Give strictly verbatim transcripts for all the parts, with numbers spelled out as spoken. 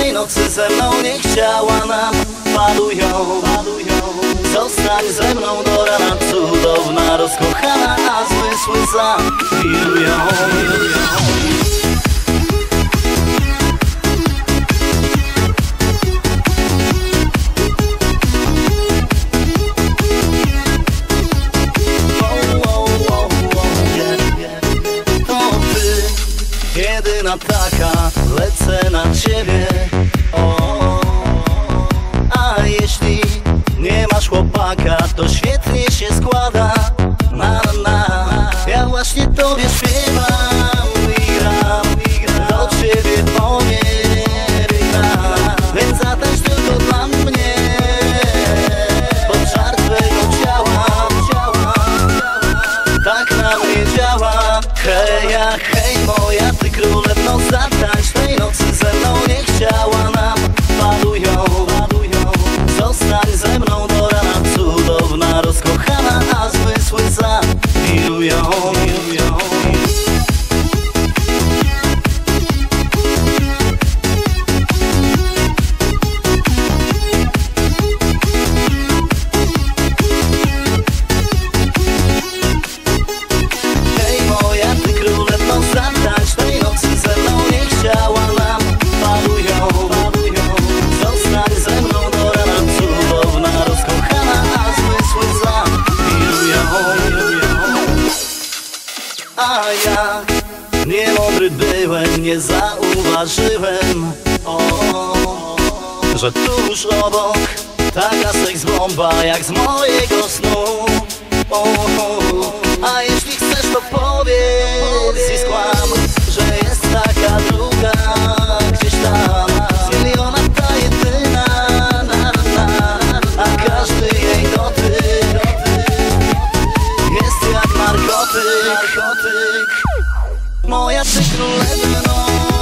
tańszej nocy ze mną nie chciała nam. Falują, zostań ze mną do rana, cudowna, rozkochana, a zmysły zawirują. Jedyna taka, lecę na ciebie. O, a jeśli nie masz chłopaka, to świetnie się składa. Na, na, ja właśnie tobie śpiewam i gram, do ciebie powiem i gram. Więc zatańcz tylko dla mnie pod żar twego ciała. Tak na mnie działa. Heja, hej moja ty królewno, zatańcz tej nocy ze mną nie chciała nam. Falują, zostań ze mną do rana, cudowna, rozkochana, a zmysły zawirują. A ja niemądry byłem, nie zauważyłem, o, że tuż obok taka seks bomba jak z mojego snu. O, a jeśli chcesz, to powiedz i skłam, że jest taka druga gdzieś tam, z miliona ta jedyna, na, na, a każdy jej dotyk jest jak narkotyk. Moja ty królewno,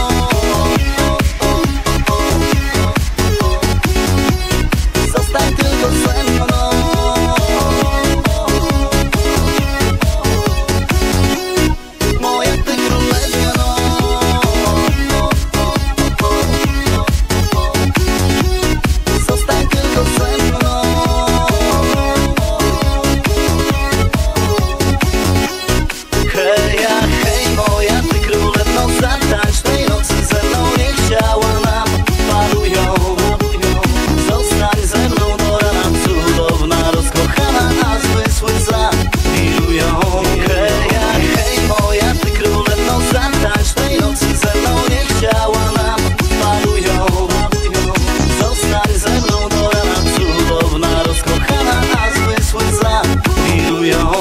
zostań tylko ze mną. Moja ty królewno, zostań tylko ze mną. Heja, hej moja ty królewno, zatańcz tej nocy ze mną nie chciała nam. Falują, zostań ze mną do rana, cudowna, rozkochana, a zmysły zawirują. Heja, hej moja ty królewno, zatańcz tej nocy ze mną nie chciała nam. Falują, zostań ze mną do rana, cudowna, rozkochana, a zmysły zawirują.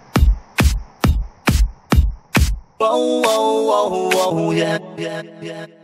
Whoa, whoa, whoa, whoa, yeah, yeah, yeah.